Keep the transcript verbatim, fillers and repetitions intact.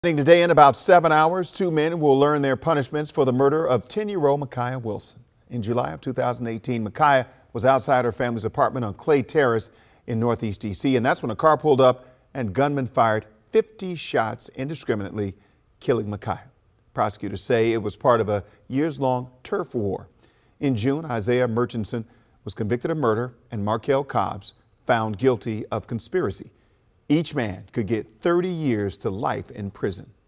Today, in about seven hours, two men will learn their punishments for the murder of ten-year-old Makiyah Wilson. In July of two thousand eighteen, Makiyah was outside her family's apartment on Clay Terrace in Northeast D C, and that's when a car pulled up and gunmen fired fifty shots indiscriminately, killing Makiyah. Prosecutors say it was part of a years-long turf war. In June, Isaiah Murchison was convicted of murder and Markel Cobbs found guilty of conspiracy. Each man could get thirty years to life in prison.